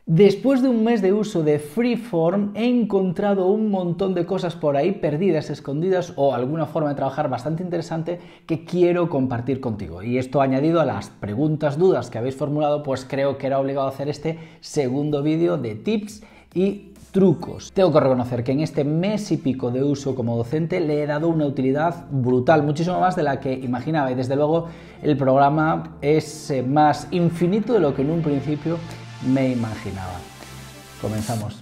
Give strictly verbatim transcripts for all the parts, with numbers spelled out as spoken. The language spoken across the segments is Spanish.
Después de un mes de uso de Freeform, he encontrado un montón de cosas por ahí perdidas, escondidas o alguna forma de trabajar bastante interesante que quiero compartir contigo. Y esto añadido a las preguntas, dudas que habéis formulado, pues creo que era obligado hacer este segundo vídeo de tips y trucos. Tengo que reconocer que en este mes y pico de uso como docente le he dado una utilidad brutal, muchísimo más de la que imaginaba, y desde luego el programa es más infinito de lo que en un principio me imaginaba. Comenzamos.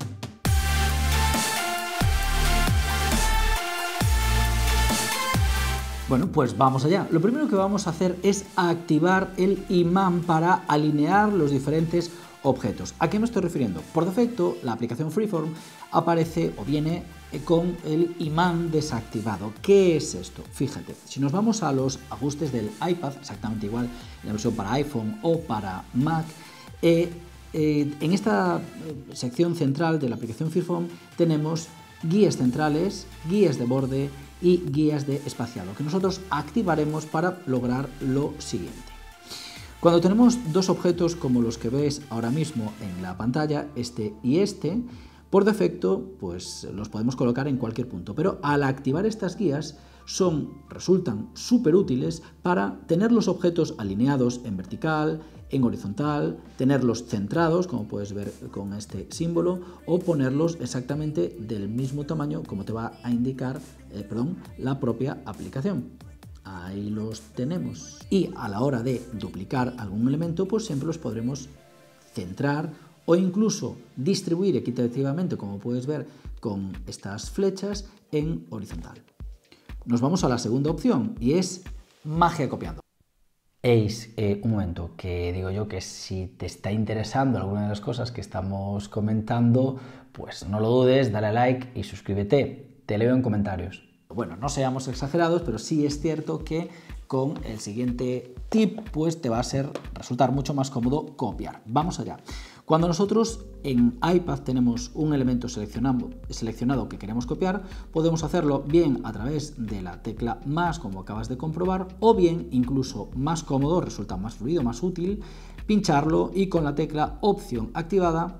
Bueno, pues vamos allá. Lo primero que vamos a hacer es activar el imán para alinear los diferentes objetos. ¿A qué me estoy refiriendo? Por defecto, la aplicación Freeform aparece o viene con el imán desactivado. ¿Qué es esto? Fíjate, si nos vamos a los ajustes del iPad, exactamente igual en la versión para iPhone o para Mac, eh, eh, en esta sección central de la aplicación Freeform tenemos guías centrales, guías de borde y guías de espaciado, que nosotros activaremos para lograr lo siguiente. Cuando tenemos dos objetos como los que ves ahora mismo en la pantalla, este y este, por defecto pues los podemos colocar en cualquier punto, pero al activar estas guías son, resultan súper útiles para tener los objetos alineados en vertical, en horizontal, tenerlos centrados, como puedes ver con este símbolo, o ponerlos exactamente del mismo tamaño como te va a indicar eh, perdón, la propia aplicación. Ahí los tenemos. Y a la hora de duplicar algún elemento, pues siempre los podremos centrar o incluso distribuir equitativamente, como puedes ver con estas flechas, en horizontal. Nos vamos a la segunda opción y es magia copiando. Eis, eh, un momento, que digo yo que si te está interesando alguna de las cosas que estamos comentando, pues no lo dudes, dale a like y suscríbete. Te leo en comentarios. Bueno, no seamos exagerados, pero sí es cierto que con el siguiente tip pues te va a ser resultar mucho más cómodo copiar. Vamos allá. Cuando nosotros en iPad tenemos un elemento seleccionado, seleccionado que queremos copiar, podemos hacerlo bien a través de la tecla más, como acabas de comprobar, o bien, incluso más cómodo, resulta más fluido, más útil, pincharlo y con la tecla opción activada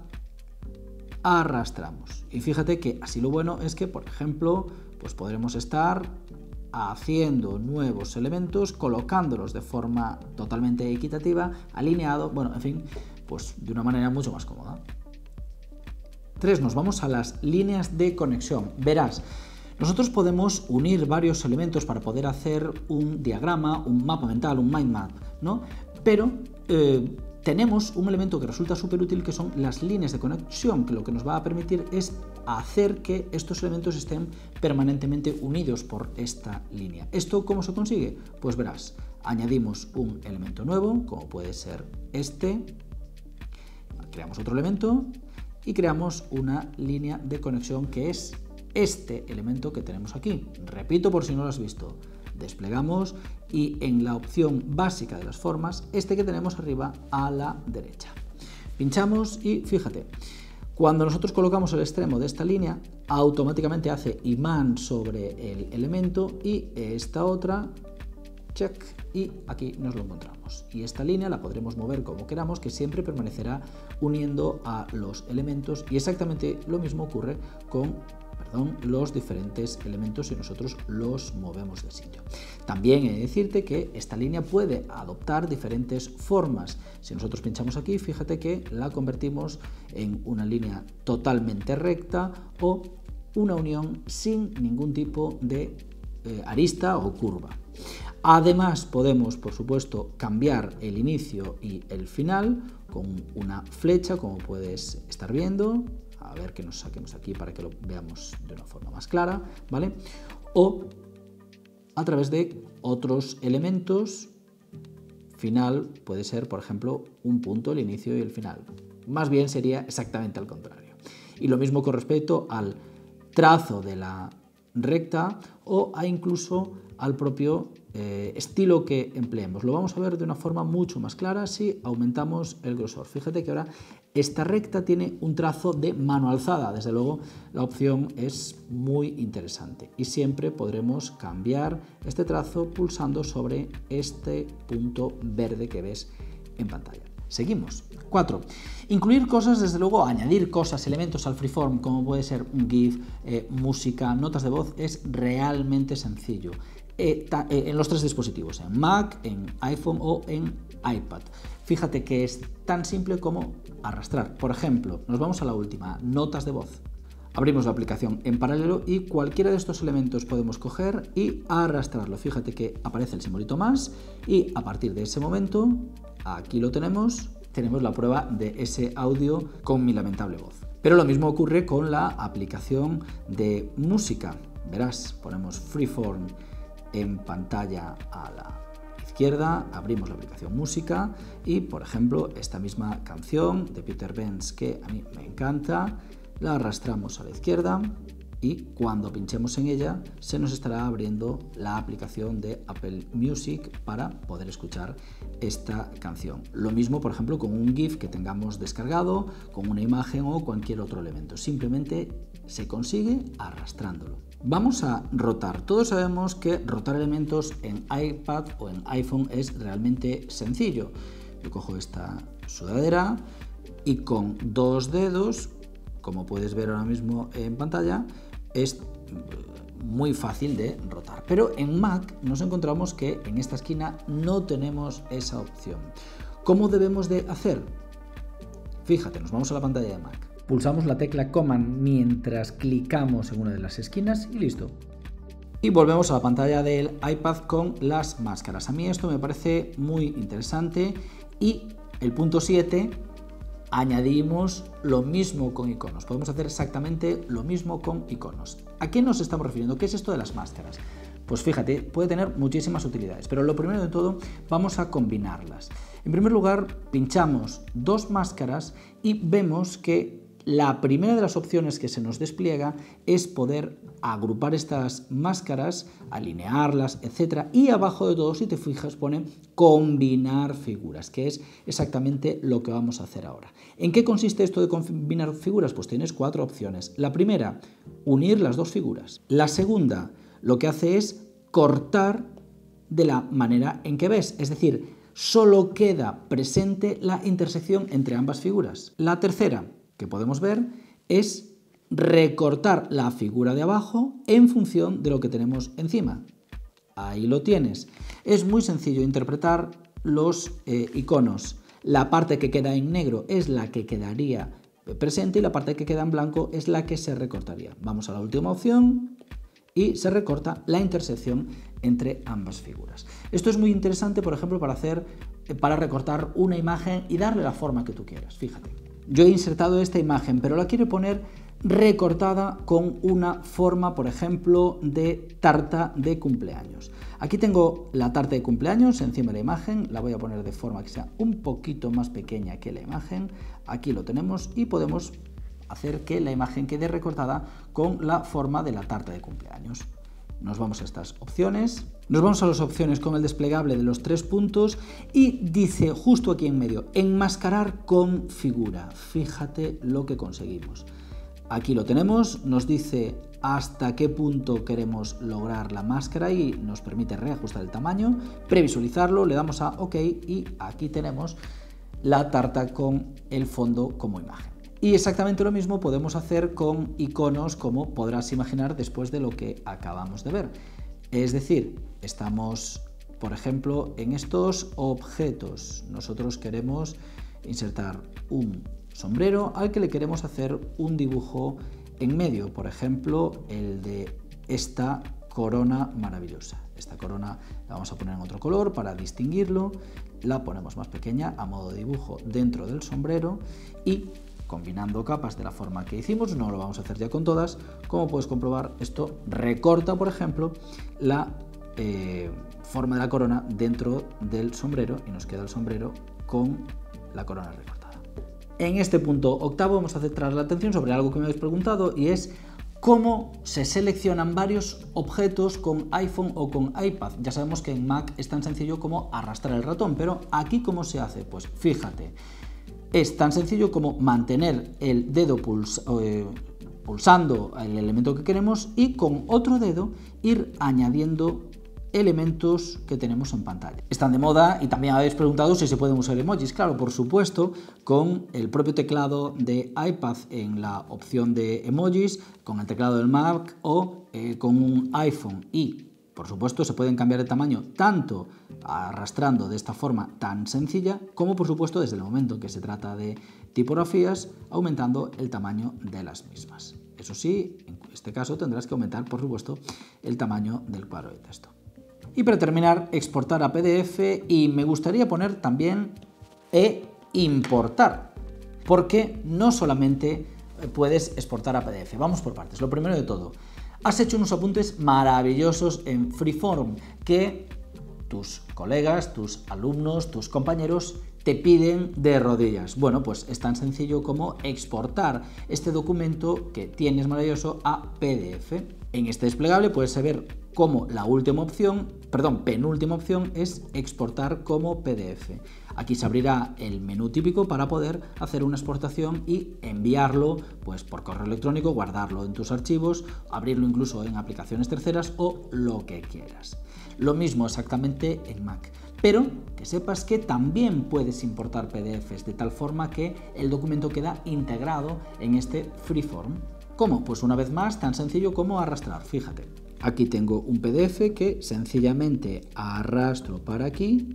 arrastramos. Y fíjate que así lo bueno es que, por ejemplo, pues podremos estar haciendo nuevos elementos, colocándolos de forma totalmente equitativa, alineado, bueno, en fin, pues de una manera mucho más cómoda. tres. Nos vamos a las líneas de conexión. Verás, nosotros podemos unir varios elementos para poder hacer un diagrama, un mapa mental, un mind map, ¿no? Pero eh, tenemos un elemento que resulta súper útil, que son las líneas de conexión, que lo que nos va a permitir es hacer que estos elementos estén permanentemente unidos por esta línea. ¿Esto cómo se consigue? Pues verás, añadimos un elemento nuevo, como puede ser este, creamos otro elemento y creamos una línea de conexión que es este elemento que tenemos aquí. Repito por si no lo has visto. Desplegamos y en la opción básica de las formas, este que tenemos arriba a la derecha. Pinchamos y fíjate, cuando nosotros colocamos el extremo de esta línea, automáticamente hace imán sobre el elemento y esta otra, check, y aquí nos lo encontramos. Y esta línea la podremos mover como queramos, que siempre permanecerá uniendo a los elementos, y exactamente lo mismo ocurre con Perdón, los diferentes elementos si nosotros los movemos de sitio. También he de decirte que esta línea puede adoptar diferentes formas. Si nosotros pinchamos aquí, fíjate que la convertimos en una línea totalmente recta o una unión sin ningún tipo de eh, arista o curva. Además, podemos, por supuesto, cambiar el inicio y el final con una flecha, como puedes estar viendo. A ver que nos saquemos aquí para que lo veamos de una forma más clara, ¿vale? O a través de otros elementos. Final puede ser, por ejemplo, un punto, el inicio y el final. Más bien sería exactamente al contrario. Y lo mismo con respecto al trazo de la recta o a incluso al propio eh, estilo que empleemos. Lo vamos a ver de una forma mucho más clara si aumentamos el grosor. Fíjate que ahora esta recta tiene un trazo de mano alzada. Desde luego la opción es muy interesante y siempre podremos cambiar este trazo pulsando sobre este punto verde que ves en pantalla. Seguimos. cuatro. Incluir cosas, desde luego, añadir cosas, elementos al freeform, como puede ser un GIF, eh, música, notas de voz, es realmente sencillo. Eh, ta, eh, en los tres dispositivos, en Mac, en iPhone o en iPad. Fíjate que es tan simple como arrastrar. Por ejemplo, nos vamos a la última, notas de voz. Abrimos la aplicación en paralelo y cualquiera de estos elementos podemos coger y arrastrarlo. Fíjate que aparece el simbolito más y a partir de ese momento, aquí lo tenemos, tenemos la prueba de ese audio con mi lamentable voz. Pero lo mismo ocurre con la aplicación de música. Verás, ponemos Freeform en pantalla a la izquierda, abrimos la aplicación música y, por ejemplo, esta misma canción de Peter Benz que a mí me encanta, la arrastramos a la izquierda y cuando pinchemos en ella se nos estará abriendo la aplicación de Apple Music para poder escuchar esta canción. Lo mismo, por ejemplo, con un GIF que tengamos descargado, con una imagen o cualquier otro elemento. Simplemente se consigue arrastrándolo. Vamos a rotar. Todos sabemos que rotar elementos en iPad o en iPhone es realmente sencillo. Yo cojo esta sudadera y con dos dedos, como puedes ver ahora mismo en pantalla, es muy fácil de rotar. Pero en Mac nos encontramos que en esta esquina no tenemos esa opción. ¿Cómo debemos de hacer? Fíjate, nos vamos a la pantalla de Mac. Pulsamos la tecla Command mientras clicamos en una de las esquinas y listo. Y volvemos a la pantalla del iPad con las máscaras. A mí esto me parece muy interesante y el punto siete, añadimos lo mismo con iconos. Podemos hacer exactamente lo mismo con iconos. ¿A qué nos estamos refiriendo? ¿Qué es esto de las máscaras? Pues fíjate, puede tener muchísimas utilidades, pero lo primero de todo vamos a combinarlas. En primer lugar, pinchamos dos máscaras y vemos que la primera de las opciones que se nos despliega es poder agrupar estas máscaras, alinearlas, etcétera. Y abajo de todo, si te fijas, pone combinar figuras, que es exactamente lo que vamos a hacer ahora. ¿En qué consiste esto de combinar figuras? Pues tienes cuatro opciones. La primera, unir las dos figuras. La segunda, lo que hace es cortar de la manera en que ves, es decir, solo queda presente la intersección entre ambas figuras. La tercera, que podemos ver, es recortar la figura de abajo en función de lo que tenemos encima. Ahí lo tienes. Es muy sencillo interpretar los eh, iconos. La parte que queda en negro es la que quedaría presente y la parte que queda en blanco es la que se recortaría. Vamos a la última opción y se recorta la intersección entre ambas figuras. Esto es muy interesante, por ejemplo, para hacer, para recortar una imagen y darle la forma que tú quieras. Fíjate. Yo he insertado esta imagen, pero la quiero poner recortada con una forma, por ejemplo, de tarta de cumpleaños. Aquí tengo la tarta de cumpleaños encima de la imagen, la voy a poner de forma que sea un poquito más pequeña que la imagen. Aquí lo tenemos y podemos hacer que la imagen quede recortada con la forma de la tarta de cumpleaños. Nos vamos a estas opciones, nos vamos a las opciones con el desplegable de los tres puntos y dice justo aquí en medio, enmascarar con figura. Fíjate lo que conseguimos. Aquí lo tenemos, nos dice hasta qué punto queremos lograr la máscara y nos permite reajustar el tamaño, previsualizarlo, le damos a OK y aquí tenemos la tarta con el fondo como imagen. Y exactamente lo mismo podemos hacer con iconos, como podrás imaginar después de lo que acabamos de ver. Es decir, estamos, por ejemplo, en estos objetos. Nosotros queremos insertar un sombrero al que le queremos hacer un dibujo en medio. Por ejemplo, el de esta corona maravillosa. Esta corona la vamos a poner en otro color para distinguirlo. La ponemos más pequeña a modo de dibujo dentro del sombrero y combinando capas de la forma que hicimos, no lo vamos a hacer ya con todas, como puedes comprobar, esto recorta, por ejemplo, la eh, forma de la corona dentro del sombrero y nos queda el sombrero con la corona recortada. En este punto octavo vamos a centrar la atención sobre algo que me habéis preguntado y es cómo se seleccionan varios objetos con iPhone o con iPad. Ya sabemos que en Mac es tan sencillo como arrastrar el ratón, pero aquí ¿cómo se hace? Pues fíjate. Es tan sencillo como mantener el dedo puls, eh, pulsando el elemento que queremos y con otro dedo ir añadiendo elementos que tenemos en pantalla. Están de moda y también habéis preguntado si se pueden usar emojis. Claro, por supuesto, con el propio teclado de iPad en la opción de emojis, con el teclado del Mac o eh, con un iPhone. Y, por supuesto, se pueden cambiar de tamaño tanto arrastrando de esta forma tan sencilla, como por supuesto desde el momento en que se trata de tipografías, aumentando el tamaño de las mismas. Eso sí, en este caso tendrás que aumentar, por supuesto, el tamaño del cuadro de texto. Y para terminar, exportar a P D F, y me gustaría poner también e importar, porque no solamente puedes exportar a P D F. Vamos por partes. Lo primero de todo, has hecho unos apuntes maravillosos en Freeform que tus colegas, tus alumnos, tus compañeros te piden de rodillas. Bueno, pues es tan sencillo como exportar este documento que tienes maravilloso a P D F. En este desplegable puedes saber cómo la última opción, perdón, penúltima opción es exportar como P D F. Aquí se abrirá el menú típico para poder hacer una exportación y enviarlo pues por correo electrónico, guardarlo en tus archivos, abrirlo incluso en aplicaciones terceras o lo que quieras. Lo mismo exactamente en Mac. Pero que sepas que también puedes importar P D Fs de tal forma que el documento queda integrado en este Freeform. ¿Cómo? Pues una vez más, tan sencillo como arrastrar. Fíjate, aquí tengo un P D F que sencillamente arrastro para aquí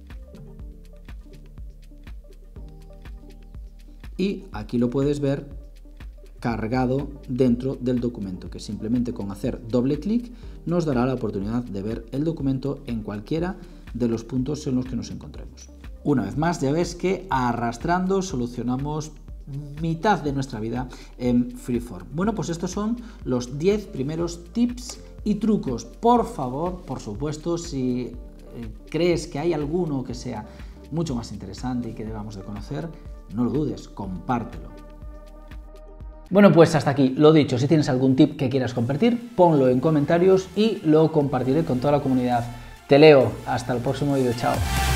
y aquí lo puedes ver cargado dentro del documento, que simplemente con hacer doble clic nos dará la oportunidad de ver el documento en cualquiera de los puntos en los que nos encontremos. Una vez más, ya ves que arrastrando solucionamos mitad de nuestra vida en Freeform. Bueno, pues estos son los diez primeros tips y trucos. Por favor, por supuesto, si eh, crees que hay alguno que sea mucho más interesante y que debamos de conocer, no lo dudes, compártelo. Bueno, pues hasta aquí. Lo dicho, si tienes algún tip que quieras compartir, ponlo en comentarios y lo compartiré con toda la comunidad. Te leo. Hasta el próximo vídeo. Chao.